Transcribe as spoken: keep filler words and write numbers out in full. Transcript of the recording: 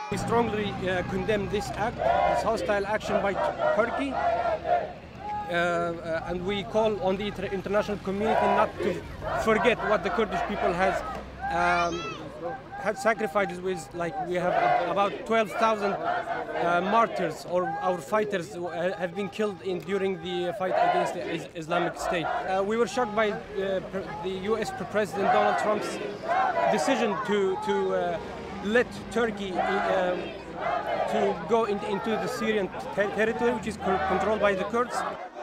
We strongly uh, condemn this act, this hostile action by Turkey, uh, uh, and we call on the international community not to forget what the Kurdish people has um, had sacrifices with. Like we have about twelve thousand uh, martyrs, or our fighters who have been killed in during the fight against the Islamic State. Uh, we were shocked by uh, the U S President Donald Trump's decision to to uh, let Turkey uh, to go in, into the Syrian ter territory, which is controlled by the Kurds.